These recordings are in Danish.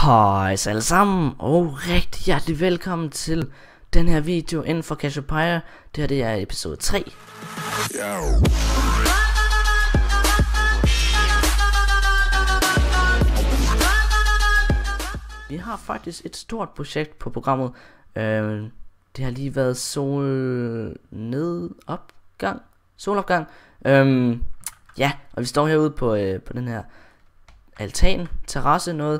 Hej alle sammen, og rigtig hjertelig velkommen til den her video inden for Cassiopeia. Det her det er episode 3. Vi har faktisk et stort projekt på programmet. Det har lige været solopgang. Ja, og vi står herude på den her altan, terrasse noget.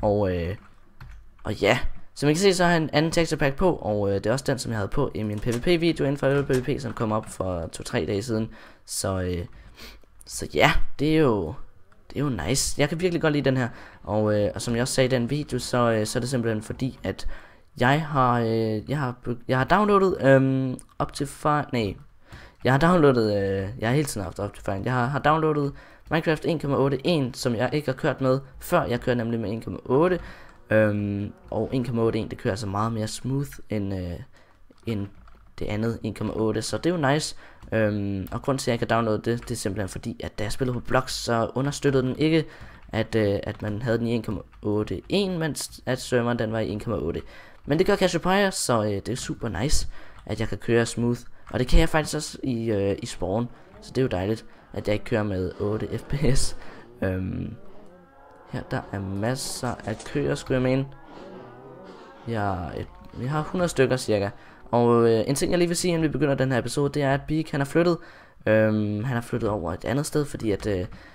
Og ja, som I kan se, så har jeg en anden texture pack på, og det er også den, som jeg havde på i min PvP video inden for PvP, som kom op for 2-3 dage siden. Så ja, det er jo nice. Jeg kan virkelig godt lide den her, og som jeg også sagde i den video, så er det simpelthen fordi, at jeg har downloadet jeg har hele tiden haft Optifine. Jeg har downloadet Minecraft 1.8.1, som jeg ikke har kørt med før. Jeg kører nemlig med 1.8, og 1.8.1 det kører altså meget mere smooth end det andet 1.8, så det er jo nice. Og grunden til at jeg kan downloade det er simpelthen fordi, at da jeg spillede på Blox, så understøttede den ikke at man havde den i 1.8.1, mens at serveren den var i 1.8. Men det gør Cassiopeia, så det er super nice, at jeg kan køre smooth. Og det kan jeg faktisk også i Spawn, så det er jo dejligt, at jeg ikke kører med 8 fps. Her der er masser af køer, skulle jeg mene. Vi har 100 stykker cirka. Og en ting jeg lige vil sige, inden vi begynder den her episode, det er, at Beak han er flyttet. Han er flyttet over et andet sted, fordi at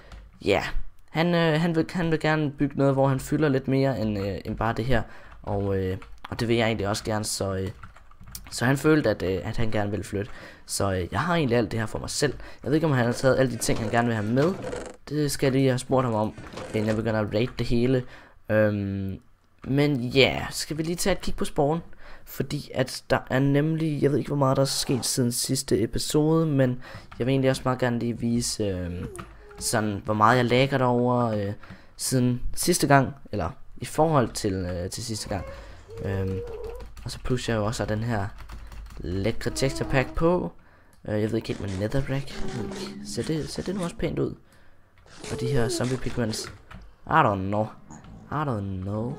han vil gerne bygge noget, hvor han fylder lidt mere end bare det her. Og det vil jeg egentlig også gerne, så han følte, at han gerne ville flytte. Så jeg har egentlig alt det her for mig selv. Jeg ved ikke, om han har taget alle de ting, han gerne vil have med. Det skal jeg lige have spurgt ham om, inden jeg begynder at rate det hele. Men ja, skal vi lige tage et kig på Spawn. Fordi at der er nemlig, jeg ved ikke, hvor meget der er sket siden sidste episode, men jeg vil egentlig også meget gerne lige vise, sådan, hvor meget jeg lagger derover siden sidste gang, eller i forhold til sidste gang. Og så plus jeg jo også den her lækre texture pack på. Jeg ved ikke helt med netherrack. Ser det nu også pænt ud? Og de her zombie pigments. I don't know.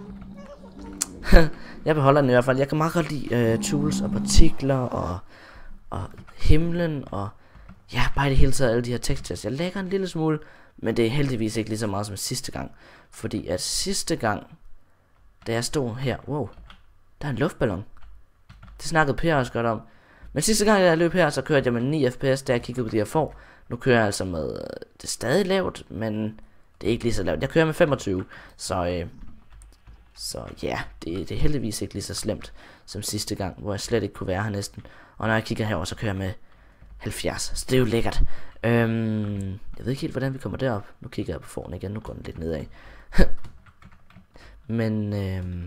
Jeg beholder den i hvert fald. Jeg kan meget godt lide tools og partikler og himlen og ja, bare i det hele taget alle de her textures. Jeg lægger en lille smule, men det er heldigvis ikke lige så meget som sidste gang. Fordi at sidste gang, da jeg stod her, wow, der er en luftballon. Det snakkede Per også godt om. Men sidste gang jeg løb her, så kørte jeg med 9 fps, da jeg kiggede på de her får. Nu kører jeg altså med, det er stadig lavt, men det er ikke lige så lavt. Jeg kører med 25, så ja, det er heldigvis ikke lige så slemt som sidste gang, hvor jeg slet ikke kunne være her næsten. Og når jeg kigger herover, så kører jeg med 70, så det er jo lækkert. Jeg ved ikke helt, hvordan vi kommer derop. Nu kigger jeg på foran igen, nu går den lidt nedad. Men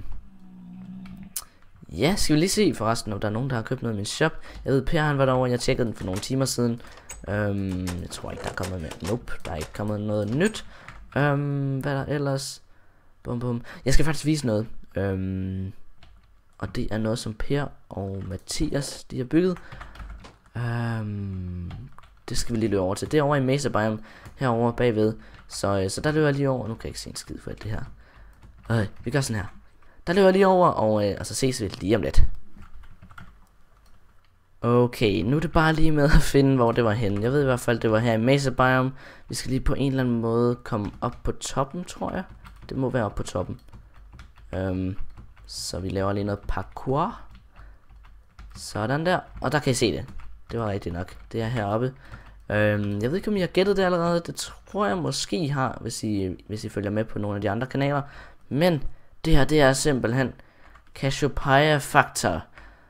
ja, skal vi lige se forresten, om der er nogen, der har købt noget i min shop. Jeg ved, Per han var derovre, jeg tjekkede den for nogle timer siden. Jeg tror ikke, der er kommet med. Nope, der er ikke kommet noget nyt. Hvad er der ellers? Bum. Jeg skal faktisk vise noget. Og det er noget, som Per og Mathias, de har bygget. Det skal vi lige løbe over til. Det er over i Mesa Biome, herovre bagved. Så der løber jeg lige over. Nu kan jeg ikke se en skid for alt det her. Vi gør sådan her. Der løber jeg lige over, og så ses vi lige om lidt. Okay, nu er det bare lige med at finde, hvor det var henne. Jeg ved i hvert fald, det var her i Mesa Biome. Vi skal lige på en eller anden måde komme op på toppen, tror jeg. Det må være op på toppen. Så vi laver lige noget parkour. Sådan der. Og der kan I se det. Det var rigtigt nok. Det er heroppe. Jeg ved ikke, om I har gættet det allerede. Det tror jeg måske I har, hvis I følger med på nogle af de andre kanaler. Men det her, det er simpelthen Cassiopeia Factor.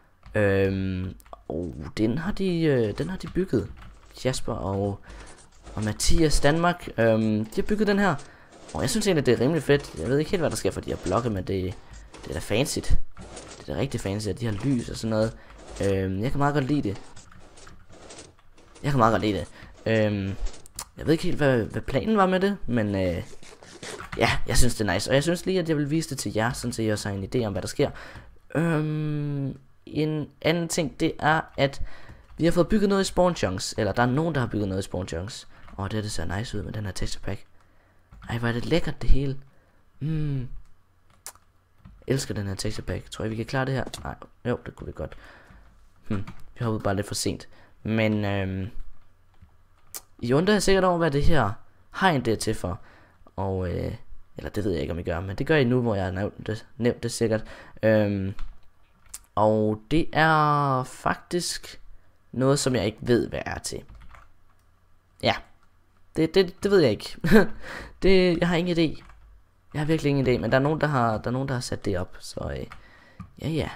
Og den har de bygget. Jasper og Mathias Danmark. De har bygget den her. Og jeg synes egentlig, det er rimelig fedt. Jeg ved ikke helt, hvad der sker for de her blokke, men det er da fancy. Det er da rigtig fancy, at de har lys og sådan noget. Jeg kan meget godt lide det. Jeg ved ikke helt, hvad planen var med det, men ja, jeg synes det er nice. Og jeg synes lige, at jeg vil vise det til jer, sådan så I også har en idé om, hvad der sker. En anden ting, det er, at vi har fået bygget noget i Spawn Chunks. Eller der er nogen, der har bygget noget i Spawn Chunks. Og det ser nice ud med den her texture pack. Ej, hvor er det lækkert det hele. elsker den her texture pack. Tror jeg vi kan klare det her? Nej, jo, det kunne vi godt. Vi hoppede bare lidt for sent. Men I undrer sikkert over, hvad det her hegn det er til for. Og eller det ved jeg ikke om I gør, men det gør I nu, hvor jeg har nævnt det sikkert. Og det er faktisk noget, som jeg ikke ved, hvad er til. Ja, det ved jeg ikke. Jeg har ingen idé. Jeg har virkelig ingen idé, men der er nogen, der har sat det op. Så ja.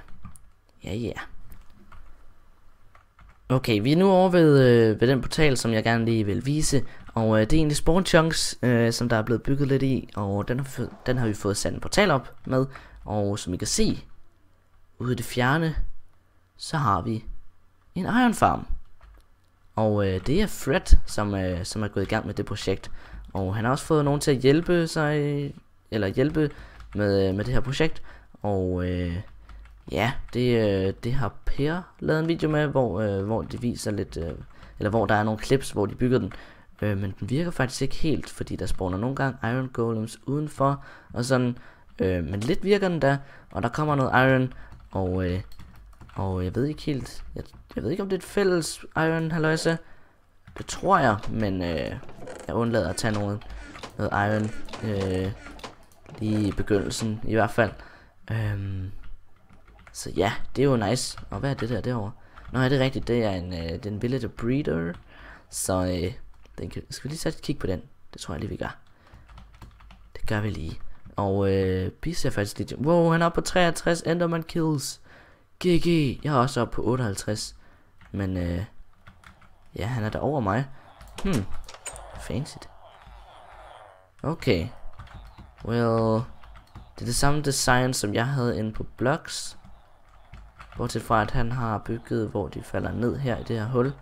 Okay, vi er nu over ved den portal, som jeg gerne lige vil vise. Og det er egentlig spawn chunks, som der er blevet bygget lidt i. Og den har vi fået sat en portal op med. Og som I kan se, ude i det fjerne, så har vi en iron farm. Og det er Fred, som er gået i gang med det projekt. Og han har også fået nogen til at hjælpe sig, eller hjælpe med det her projekt. Og ja, det har Per lavet en video med, hvor de viser lidt, eller hvor der er nogle clips, hvor de bygger den. Men den virker faktisk ikke helt, fordi der spawner nogle gange iron golems udenfor, og sådan. Men lidt virker den da, og der kommer noget iron, og jeg ved ikke helt, jeg ved ikke om det er et fælles iron halløjse. Det tror jeg, men jeg undlader at tage noget iron lige i begyndelsen i hvert fald. Så ja, det er jo nice. Og hvad er det der derovre? Nå, er det rigtigt? Det er en villager breeder. Så skal vi lige sætte et kig på den? Det tror jeg lige vi gør. Det gør vi lige. Og Bis er faktisk lige... Wow, han er oppe på 63 enderman kills. GG. Jeg er også oppe på 58. Men ja, han er der over mig. Fancy. Okay. Well, det er det samme design, som jeg havde inde på Blocks. Bortset fra, at han har bygget, hvor de falder ned her i det her hul.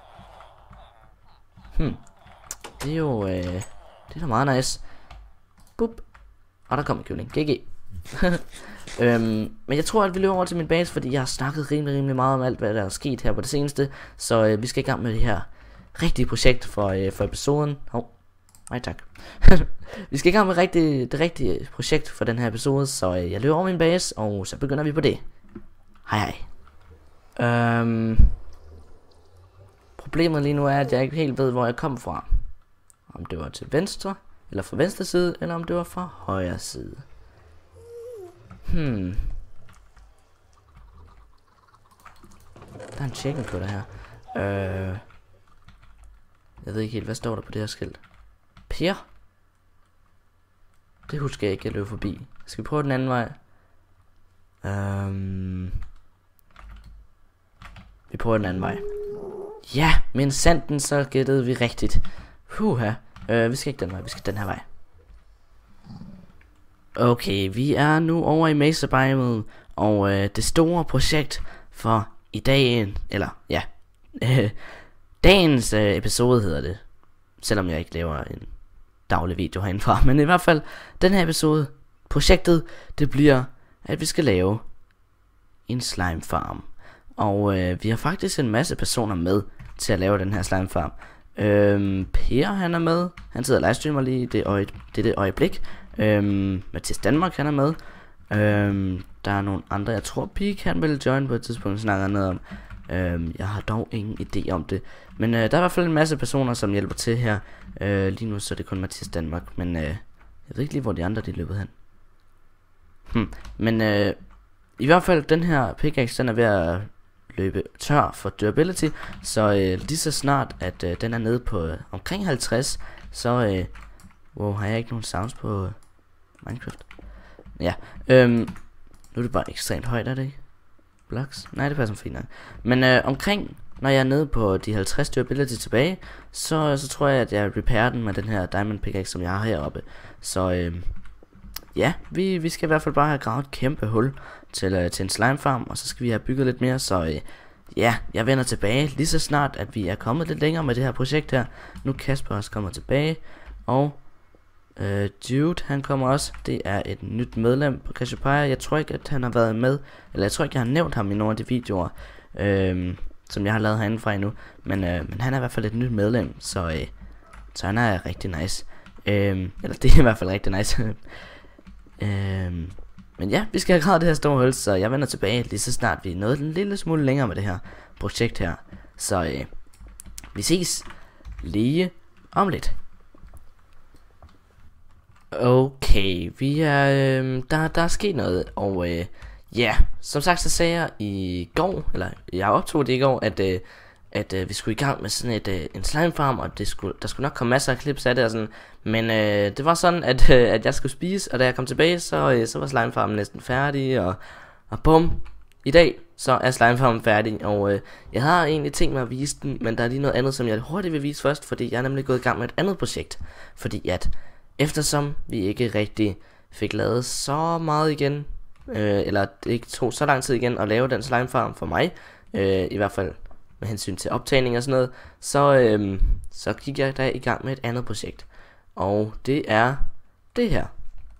Det er jo... det er da meget nice. Boop. Og der kommer kylling. GG. Men jeg tror, at vi løber over til min base, fordi jeg har snakket rimelig meget om alt, hvad der er sket her på det seneste. Så vi skal i gang med det her rigtige projekt for episoden. Nej tak. Vi skal i gang med det rigtige projekt for den her episode, så jeg løber over min base, og så begynder vi på det. Hej. Problemet lige nu er, at jeg ikke helt ved, hvor jeg kom fra. Om det var til venstre, eller fra venstre side, eller om det var fra højre side. Der er en chicken på det her. Jeg ved ikke helt, hvad står der på det her skilt? Per? Det husker jeg ikke, jeg løb forbi. Skal vi prøve den anden vej? Vi prøver den anden vej. Ja, men sanden, så gættede vi rigtigt. Vi skal ikke den vej, vi skal den her vej. Okay, vi er nu over i Mesa-biomet, og det store projekt for i dagen, eller ja, dagens episode hedder det. Selvom jeg ikke laver en daglig video herindefra, men i hvert fald, den her episode, projektet, det bliver, at vi skal lave en slime farm. Og vi har faktisk en masse personer med til at lave den her slime farm. Per, han er med. Han sidder og livestreamer lige det øjeblik. Mathias Danmark, han er med. Der er nogle andre. Jeg tror Peak, han vil join på et tidspunkt, snakker noget om. Jeg har dog ingen idé om det. Men der er i hvert fald en masse personer, som hjælper til her. Lige nu så er det kun Mathias Danmark. Men jeg ved ikke lige, hvor de andre de løbet hen. Men i hvert fald den her pickaxe, den er ved at løbe tør for durability. Så lige så snart at den er nede på omkring 50, så wow, har jeg ikke nogen sounds på Minecraft. Ja, nu er det bare ekstremt højt, er det ikke? Blocks? Nej, det passer fint nok. Men omkring, når jeg er nede på de 50 durability tilbage, så tror jeg, at jeg repairer den med den her diamond pickaxe, som jeg har heroppe. Så ja, vi skal i hvert fald bare have gravet et kæmpe hul til en slime farm, og så skal vi have bygget lidt mere. Så ja, jeg vender tilbage lige så snart, at vi er kommet lidt længere med det her projekt her. Nu Kasper også kommer tilbage, og Dude, han kommer også. Det er et nyt medlem på Cassiopeia. Jeg tror ikke, at han har været med, eller jeg tror ikke, jeg har nævnt ham i nogle af de videoer, som jeg har lavet herinde fra endnu. Men han er i hvert fald et nyt medlem, så han er rigtig nice. Eller det er i hvert fald rigtig nice. Men ja, vi skal have gravet det her store hul, så jeg vender tilbage lige så snart vi er nået en lille smule længere med det her projekt her. Så vi ses lige om lidt. Okay, vi er, der er sket noget, og ja, som sagt så sagde jeg i går, eller jeg optog det i går, at vi skulle i gang med sådan en slime farm, og der skulle nok komme masser af clips af det og sådan. Men det var sådan at jeg skulle spise, og da jeg kom tilbage, så var slime farmen næsten færdig, og bum, i dag så er slime farmen færdig. Og jeg har egentlig tænkt mig at vise den, men der er lige noget andet, som jeg hurtigt vil vise først, fordi jeg er nemlig gået i gang med et andet projekt. Fordi at eftersom vi ikke rigtig fik lavet så meget igen, eller det ikke tog så lang tid igen at lave den slime farm for mig, i hvert fald med hensyn til optagning og sådan noget, så gik jeg da i gang med et andet projekt. Og det er det her.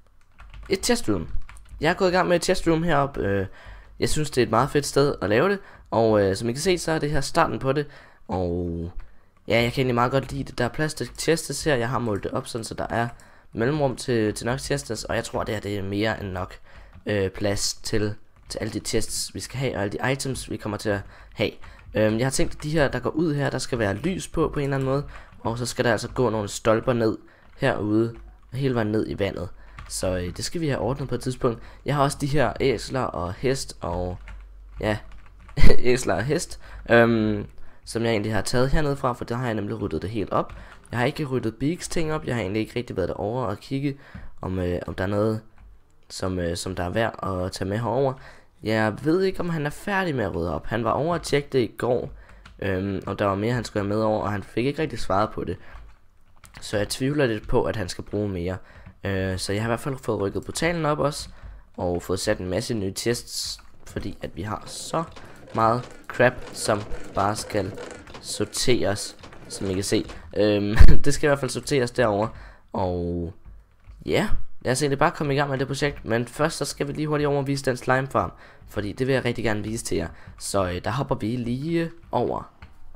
Et testroom. Jeg er gået i gang med et testroom heroppe. Jeg synes det er et meget fedt sted at lave det. Og som I kan se, så er det her starten på det. Og ja, jeg kan egentlig meget godt lide det. Der er plads til chests her. Jeg har målt det op sådan, så der er mellemrum til nok chests. Og jeg tror det her det er mere end nok plads til alle de chests vi skal have, og alle de items vi kommer til at have. Jeg har tænkt at de her der går ud her, der skal være lys på en eller anden måde. Og så skal der altså gå nogle stolper ned herude, hele vejen ned i vandet. Så det skal vi have ordnet på et tidspunkt. Jeg har også de her æsler og hest, og ja, æsler og hest, som jeg egentlig har taget hernede fra, for der har jeg nemlig ryddet det helt op. Jeg har ikke ryddet Beaks ting op, jeg har egentlig ikke rigtig været derovre og kigge, om der er noget, som der er værd at tage med herover. Jeg ved ikke, om han er færdig med at rydde op. Han var over at tjekke det i går, og der var mere, han skulle have med over, og han fik ikke rigtig svaret på det. Så jeg tvivler lidt på, at han skal bruge mere. Så jeg har i hvert fald fået rykket portalen op også, og fået sat en masse nye tests, fordi at vi har så meget crap, som bare skal sorteres, som I kan se. Det skal i hvert fald sorteres derover. Og ja, lad os egentlig bare komme i gang med det projekt. Men først så skal vi lige hurtigt over og vise den slime farm, fordi det vil jeg rigtig gerne vise til jer. Så der hopper vi lige over.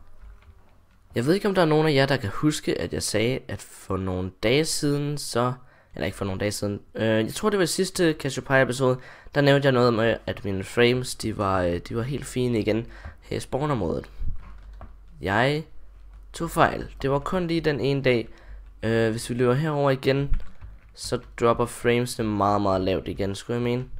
Jeg ved ikke om der er nogen af jer der kan huske at jeg sagde at for nogle dage siden så, eller ikke for nogle dage siden, jeg tror det var i sidste Cassiopeia episode, der nævnte jeg noget med at mine frames de var helt fine igen her i spawnområdet. Jeg tog fejl. Det var kun lige den ene dag. Hvis vi løber herover igen, så dropper framesene meget meget lavt igen, skulle jeg mene.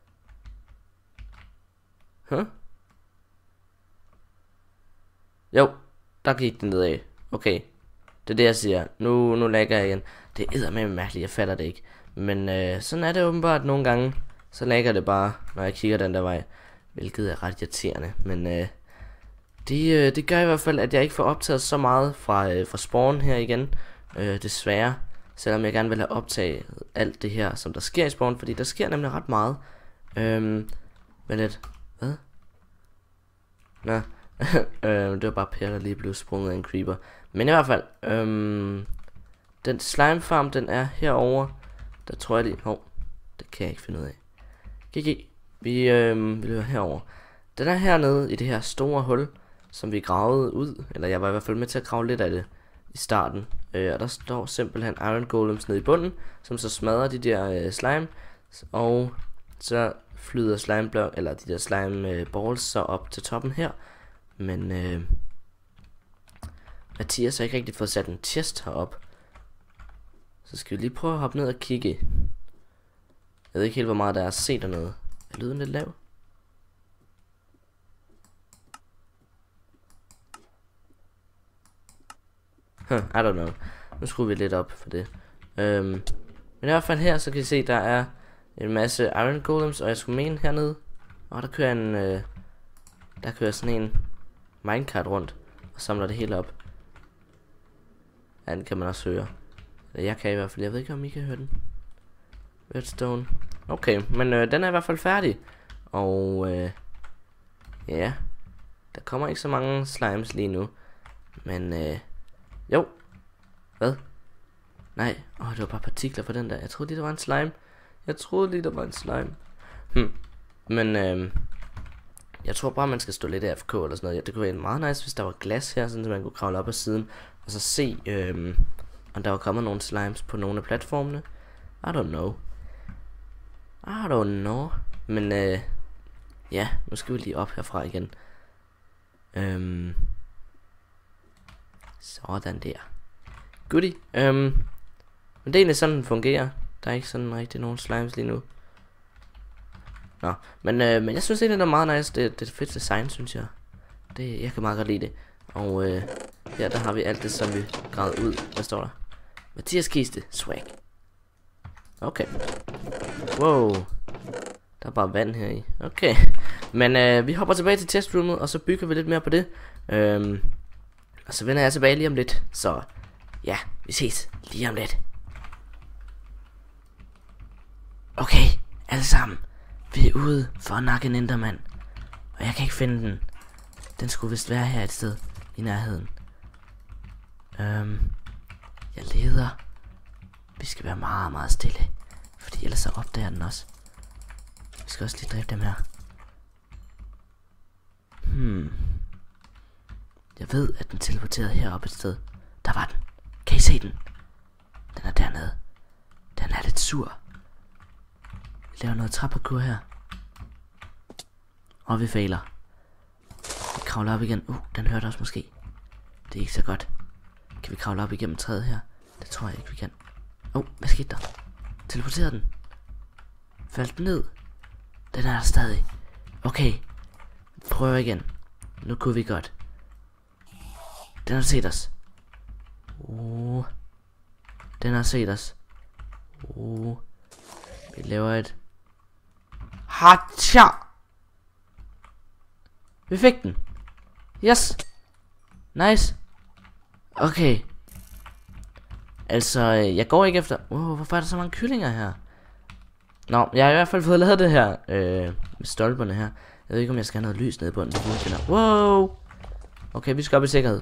Jo, der gik den nedad. Okay, det er det jeg siger. Nu lagger jeg igen. Det er eddermame mærkeligt, jeg fatter det ikke. Men sådan er det åbenbart nogle gange. Så lagger det bare, når jeg kigger den der vej. Hvilket er ret irriterende. Men det gør i hvert fald, at jeg ikke får optaget så meget fra spawn her igen. Desværre. Selvom jeg gerne vil have optaget alt det her, som der sker i spawn. Fordi der sker nemlig ret meget. Men lidt. Hvad? Nå. Det var bare Per der lige blev sprunget af en creeper. Men i hvert fald den slime farm den er herover. Der tror jeg lige. Det kan jeg ikke finde ud af. GG. Vi løber herover. Den er hernede i det her store hul, som vi gravede ud. Eller jeg var i hvert fald med til at grave lidt af det i starten. Og der står simpelthen iron golems nede i bunden, som så smadrer de der slime. Og så flyder slime block, eller de der slime balls så op til toppen her. Men Mathias har ikke rigtig fået sat en chest herop. Så skal vi lige prøve at hoppe ned og kigge. Jeg ved ikke helt hvor meget der er at se dernede. Er lyden lidt lav? I don't know. Nu skruer vi lidt op for det. Men i hvert fald her så kan I se der er en masse iron golems. Og jeg skulle mene hernede, og der kører en der kører sådan en minecart rundt og samler det hele op. Ja, den kan man også høre. Jeg kan i hvert fald. Jeg ved ikke om I kan høre den. Redstone. Okay, men den er i hvert fald færdig. Og ja, der kommer ikke så mange slimes lige nu. Men jo. Hvad? Nej, det var bare partikler på den der. Jeg troede lige der var en slime. Men jeg tror bare man skal stå lidt AFK eller sådan noget. Det kunne være meget nice hvis der var glas her, sådan så man kunne kravle op ad siden og så se om der var kommet nogle slimes på nogle af platformene. I don't I don't know. Men ja, nu skal vi lige op herfra igen. Sådan der. Goodie. Men det er egentlig sådan den fungerer. Der er ikke sådan rigtig nogen slimes lige nu. Nå, men jeg synes egentlig det er meget nice. Det er et fedt design, synes jeg. Jeg kan meget godt lide det. Og her der har vi alt det som vi gravede ud. Hvad står der? Mathias kiste. Swag. Okay. Wow. Der er bare vand her i. Okay. Men vi hopper tilbage til testrummet, og så bygger vi lidt mere på det. Og så vender jeg tilbage lige om lidt. Så ja, vi ses lige om lidt. Okay, alle sammen. Vi er ude for at nakke en endermand. Og jeg kan ikke finde den. Den skulle vist være her et sted i nærheden. Jeg leder. Vi skal være meget, meget stille. Fordi ellers så opdager den også. Vi skal også lige dræbe dem her. Jeg ved, at den teleporterede heroppe et sted. Der var den. Kan I se den? Den er dernede. Den er lidt sur. Vi laver noget trapparkour her. Og vi fejler. Vi kravler op igen. Den hørte os måske. Det er ikke så godt. Kan vi kravle op igennem træet her? Det tror jeg ikke vi kan. Hvad skete der? Teleporterede den? Faldt den ned? Den er der stadig. Okay. Prøv igen. Nu kunne vi godt. Den har set os. Den har set os. Vi laver et Hacha. Vi fik den. Yes. Nice. Okay. Altså, jeg går ikke efter. Hvorfor er der så mange kyllinger her? Nå, jeg har i hvert fald fået lavet det her med stolperne her. Jeg ved ikke om jeg skal have noget lys nede på den. Wow. Okay, vi skal op i sikkerhed.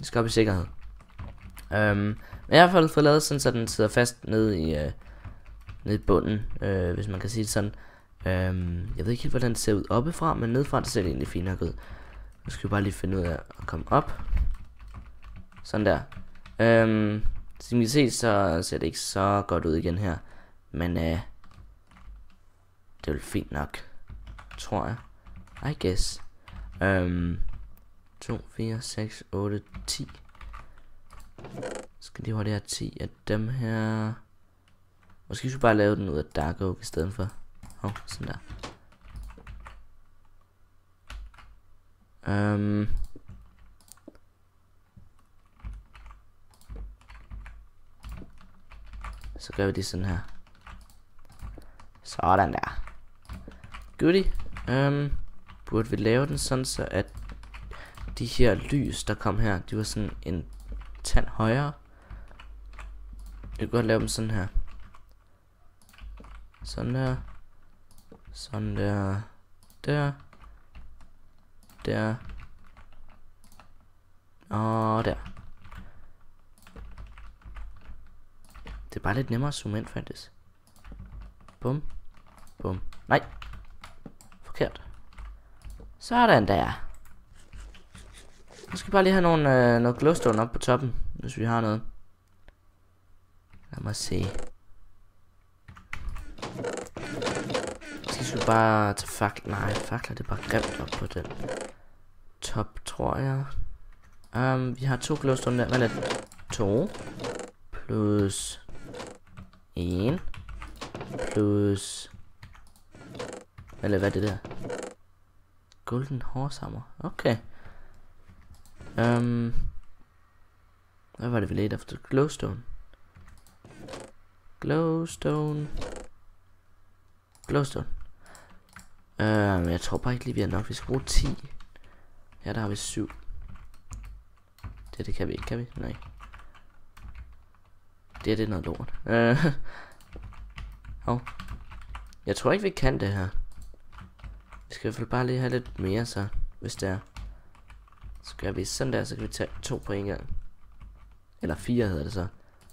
Men jeg har i hvert fald fået lavet sådan, så den sidder fast nede i bunden, hvis man kan sige det sådan. Jeg ved ikke helt hvordan det ser ud oppefra, men nedefra det ser det egentlig fint nok ud. Nu skal vi bare lige finde ud af at komme op. Sådan der. Som I kan se, så ser det ikke så godt ud igen her. Men det er vel fint nok, tror jeg. I guess. 2, 4, 6, 8, 10. Skal lige have det her 10 af dem her. Måske skulle vi bare lave den ud af dark oak i stedet for. Sådan der. Så gør vi det sådan her. Sådan der. Goodie. Burde vi lave den sådan så at de her lys der kom her, de var sådan en tand højere. Jeg kan godt lave dem sådan her. Sådan der. Sådan der. Der. Og der. Det er bare lidt nemmere at zoome ind faktisk. Bum. Bum. Nej. Forkert. Sådan der. Nu skal vi bare lige have noget glowstone op på toppen, hvis vi har noget. Lad mig se. Så skal vi bare tage fakler. Nej, fakler det er bare grimt op på den top, tror jeg. Vi har 2 glowstone der. Hvad er det? 2 plus 1 plus, eller hvad er det der? Golden horsehammer. Okay. Hvad var det vi ledte efter? Glowstone. Jeg tror bare ikke lige vi har nok. Vi skal bruge 10. Ja, der har vi 7. Det kan vi ikke, kan vi? Nej. Det er noget lort. Jeg tror ikke vi kan det her. Vi skal i hvert fald bare lige have lidt mere så, hvis det er. Så gør vi sådan der, så kan vi tage 2 på en gang. Eller 4 hedder det så.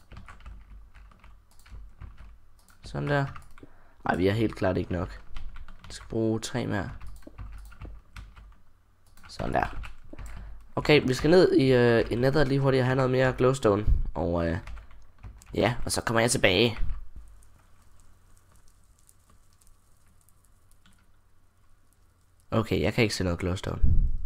Sådan der. Nej, vi er helt klart ikke nok. Vi skal bruge 3 mere. Sådan der. Okay, vi skal ned i nether lige hurtigt og have noget mere glowstone. Og ja, og så kommer jeg tilbage. Okay, jeg kan ikke se noget glowstone.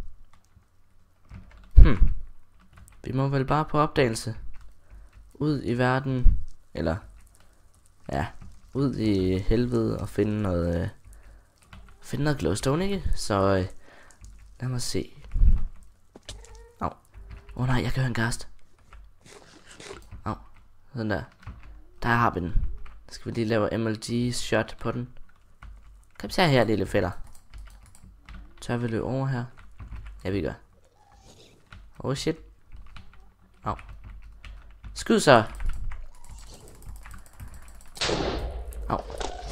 Vi må vel bare på opdagelse. Ud i verden. Eller, ja, ud i helvede og finde noget glowstone, ikke? Så lad mig se. Au. Nej, jeg kan høre en gast. Au. Sådan der. Der har vi den. Så skal vi lige lave MLG shot på den. Kom så her, lille fætter. Tør vi løbe over her? Ja, vi gør. Oh shit. Au. Skyd så. Au.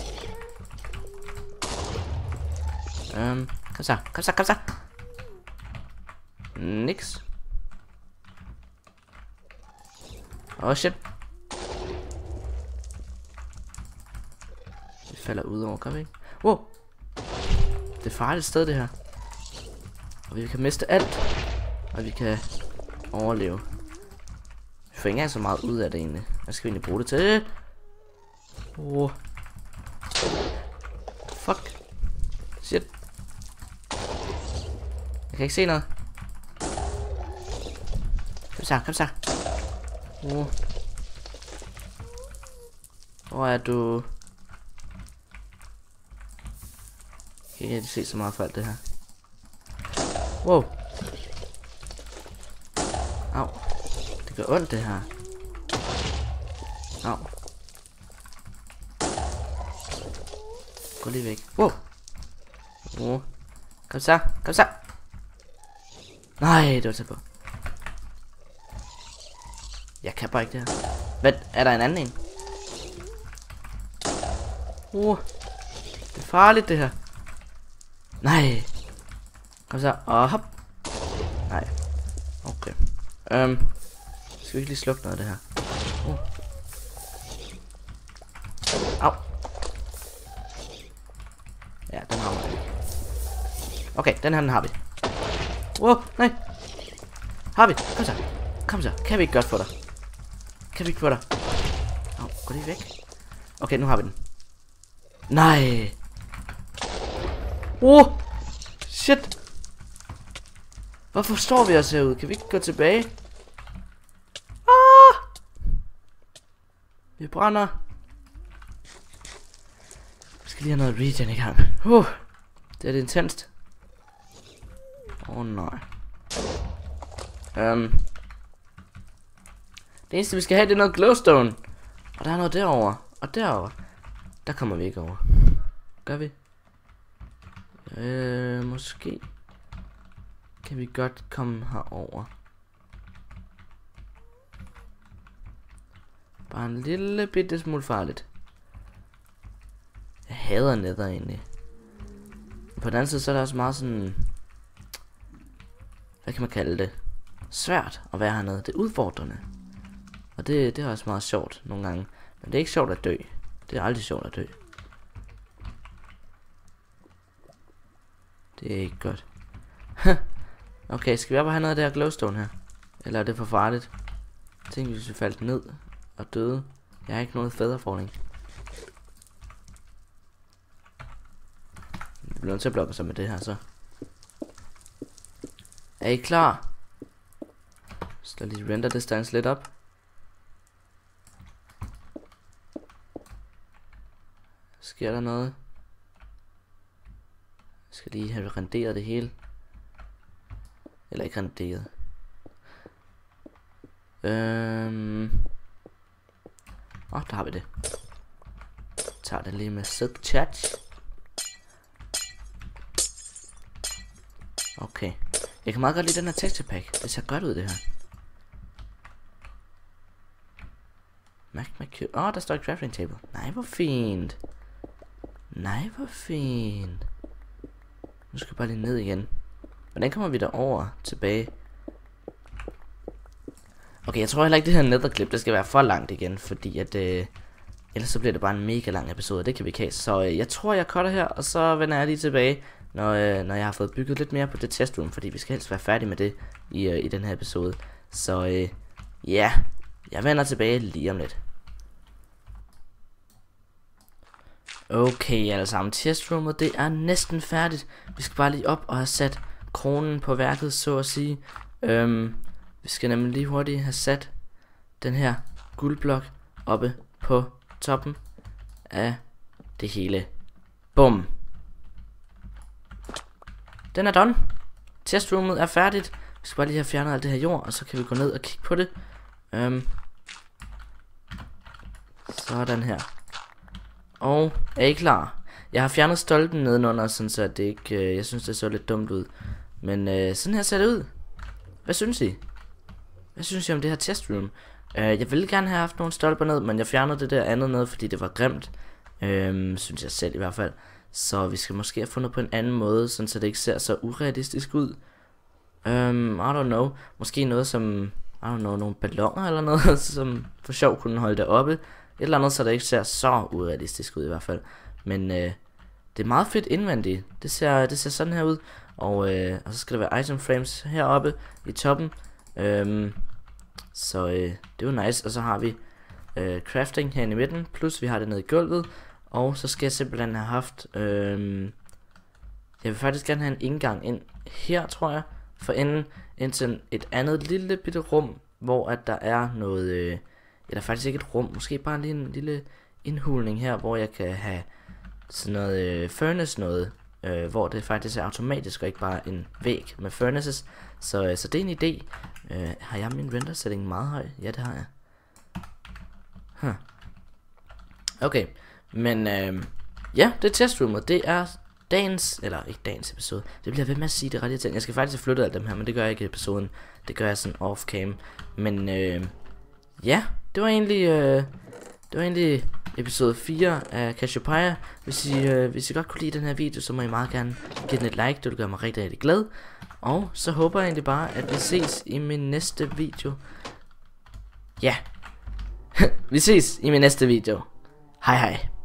Kom så, kom så, kom så. Niks. Oh shit. Vi falder ud over, kan vi ikke? Wow. Det er farligt sted, det her. Og vi kan miste alt. Og vi kan overleve. Vi får ikke engang så meget ud af det egentlig. Hvad skal vi egentlig bruge det til? Fuck. Shit. Jeg kan ikke se noget. Kom så, kom så. Hvor er du? Jeg kan ikke se så meget for alt det her. Wow. Au. Det gør ondt det her. Au. Gå lige væk. Wow. Kom så, kom så. Nej, det var tæt på. Jeg kan bare ikke det her. Hvad? Er der en anden en? Det er farligt det her. Nej. Kom så. Og hop. Nej. Okay. Skal vi ikke lige slukke noget af det her? Au. Ja, den har vi. Okay, den her den har vi. Nej. Har vi? Kom så. Kom så. Kan vi ikke godt få dig? Kan vi ikke få dig? Au, gå lige væk. Okay, nu har vi den. Nej. Shit. Hvorfor står vi os herude? Kan vi ikke gå tilbage? Vi brænder. Vi skal lige have noget regen i gang. Det er det intenst. Nej. Det eneste vi skal have, det er noget glowstone. Og der er noget derovre. Og derovre. Der kommer vi ikke over. Gør vi? Måske kan vi godt komme herover. Bare en lille bitte smule farligt. Jeg hader nether egentlig. På den anden side så er der også meget sådan, hvad kan man kalde det, svært at være hernede. Det er udfordrende. Og det er også meget sjovt nogle gange. Men det er ikke sjovt at dø. Det er aldrig sjovt at dø. Det er ikke godt. Okay, skal vi op og have noget af det her glowstone her? Eller er det for farligt? Tænk hvis vi faldt ned og døde. Jeg har ikke noget fædreforning. Vi bliver nødt til at blokke sig med det her så. Er I klar? Så lad lige render distance lidt op. Sker der noget? Jeg skal lige have renderet det hele. Eller ikke renderet. Der har vi det. Tager det lige med silk chat. Okay. Jeg kan meget godt lide den her texture pack. Det ser godt ud det her. Der står et crafting table. Nej, hvor fint. Nej, hvor fint. Nu skal jeg bare lige ned igen. Hvordan kommer vi derover tilbage? Okay, jeg tror heller ikke det her netherklip, det skal være for langt igen, fordi at ellers så bliver det bare en mega lang episode, det kan vi ikke have. Så jeg tror jeg cutter her, og så vender jeg lige tilbage, når jeg har fået bygget lidt mere på det testroom, fordi vi skal helst være færdige med det i den her episode. Så ja, jeg vender tilbage lige om lidt. Okay alle sammen, testrummet det er næsten færdigt. Vi skal bare lige op og have sat kronen på værket, så at sige. Vi skal nemlig lige hurtigt have sat den her guldblok oppe på toppen af det hele. Bum. Den er done. Testrummet er færdigt. Vi skal bare lige have fjernet alt det her jord, og så kan vi gå ned og kigge på det. Sådan her. Og er I klar? Jeg har fjernet stolpen nedenunder, sådan så det ikke, jeg synes det så lidt dumt ud. Men sådan her ser det ud. Hvad synes I? Hvad synes I om det her testroom? Jeg ville gerne have haft nogle stolper ned, men jeg fjernede det der andet ned, fordi det var grimt. Synes jeg selv i hvert fald. Så vi skal måske have fundet på en anden måde, sådan så det ikke ser så urealistisk ud. I don't know. Måske noget som, I don't know, nogle balloner eller noget, som for sjov kunne holde det oppe. Et eller andet, så det ikke ser så urealistisk ud i hvert fald. Men det er meget fedt indvendigt. Det ser sådan her ud. Og så skal der være item frames heroppe i toppen. Så det er jo nice. Og så har vi crafting herinde i midten. Plus vi har det nede i gulvet. Og så skal jeg simpelthen have haft jeg vil faktisk gerne have en indgang ind her, tror jeg. For enden ind til et andet lille bitte rum, hvor at der er noget eller faktisk ikke et rum, måske bare lige en lille indhulning her, hvor jeg kan have sådan noget furnace noget, hvor det faktisk er automatisk og ikke bare en væg med furnaces. Så det er en idé. Har jeg min render setting meget høj? Ja, det har jeg. Okay, men ja, det er testrummet. Det er dagens, eller ikke dagens episode. Det bliver ved med at sige det ret irriterende. Jeg skal faktisk have flyttet alt dem her, men det gør jeg ikke i episoden. Det gør jeg sådan off cam. Men ja, det var egentlig episode 4 af Cassiopeia. Hvis I godt kunne lide den her video, så må I meget gerne give den et like. Det vil gøre mig rigtig, rigtig glad. Og så håber jeg egentlig bare, at vi ses i min næste video. Ja, vi ses i min næste video. Hej hej.